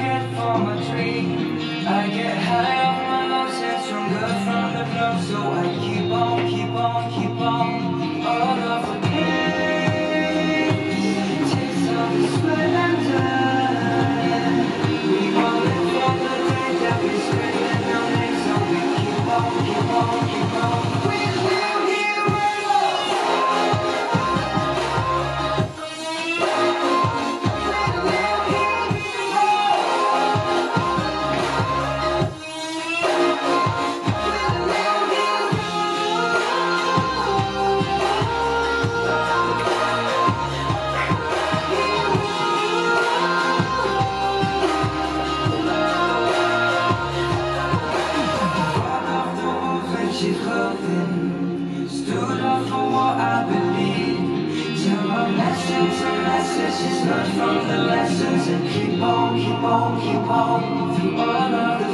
head for my dream. I get high off my lows and stronger from the blow. So I keep on, keep on, keep on. All of the pain, taste of the sweat and dirt. We all live for the day that we screaming our names. So we keep on, keep on, keep on. We will hear she's loving, stood up for what I believe. Tell her lessons and lessons she's learned from the lessons, and keep on, keep on, keep on through all of the